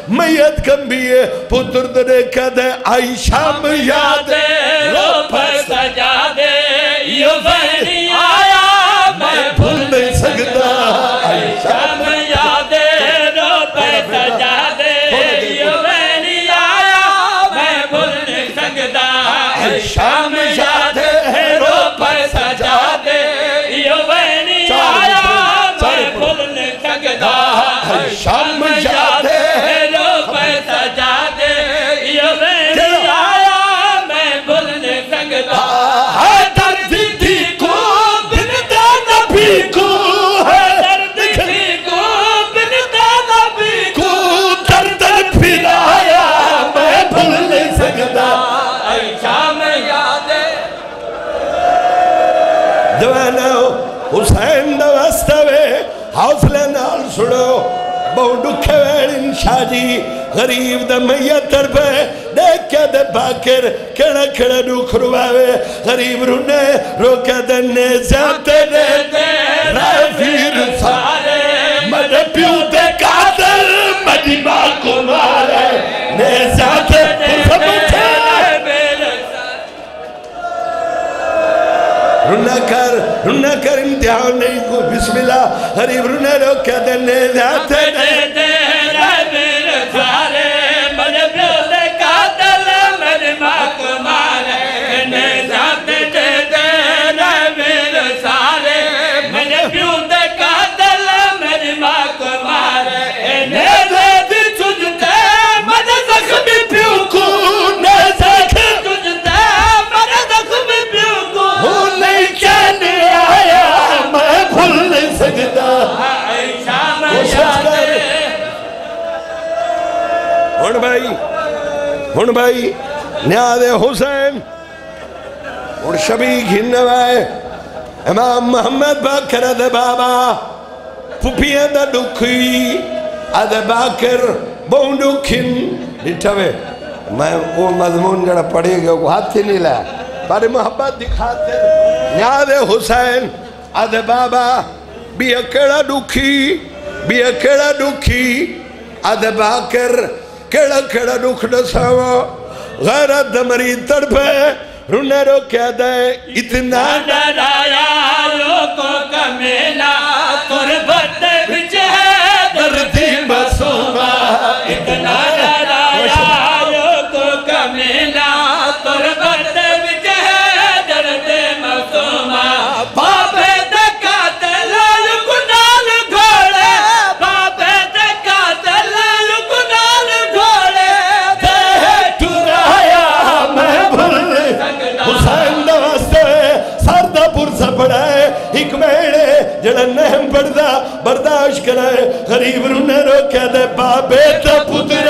मैयत कंबिए पुत्र दे कदे आई शाम याद रो पर सजा दे यो बहनी आया मैं भूल नहीं सकता आई शाम याद रो पर सजा दे यो बहनी आया मैं भूल नहीं सकता आई शाम याद रो पर सजा दे यो बहनी आया मैं भूल नहीं सकता आई शाम याद रो पर सजा दे यो बहनी आया मैं भूल नहीं सकता हुसैन दवास्तवे हौसले नाल सुनो बहु दुखे वेलिन शादी गरीब द मैयत तरफे देख के दे बाकर केड़ा केड़ा दुख रुवावे गरीब रुने रोके दने जाते दे राफिर सारे मद प्यू दे कादर मदी मां को मारे ने जाते रुना कर इम्तिहान नहीं को बिस्मिल्लाह गरीब रुने रोके दने जाते दे मेरे सारे मद प्यू दे कादर मदी मां को मारे ने जाते दे मेरे सारे मद प्यू दे कादर मदी मां को मारे ने दे तुझते मद जख्मी प्यू को ने देखे तुझते मद जख्मी प्यू को हो नहीं कहने आया मैं भूल नहीं सकता हुन भाई न्यादे हुसैन हुन शबी घिन्नवाए इमाम मोहम्मद बाकर दे बाबा फुफिया दा दुखी अदे बाकर बहु दुखिन दिठवे मैं वो मजमून जड़ा पढ़ी गयो को हाथ ही नहीं ला पर मोहब्बत दिखाते न्यादे हुसैन अदे बाबा भी अकेला दुखी अदे बाकर केड़ा केड़ा दुख दसावा गैरत मरी तड़पे रुने रो क्या दे इतना डराया लोगों का मेला तुरबत विच है दर्दी मासूमा इतना डराया लोगों का मेला तुरबत विच है दर्दी मासूमा बाबे दे कातल गुनाल घोड़े बाबे दे कातल गुनाल घोड़े दे टुराया मैं भूल हुसैन दवास्ते सरदापुर से पढ़ाए एक मेड़े जड़ा नहम पढ़दा बर्दाश्त कराए गरीब रुने रो क्या दे बाबे दा पुत्र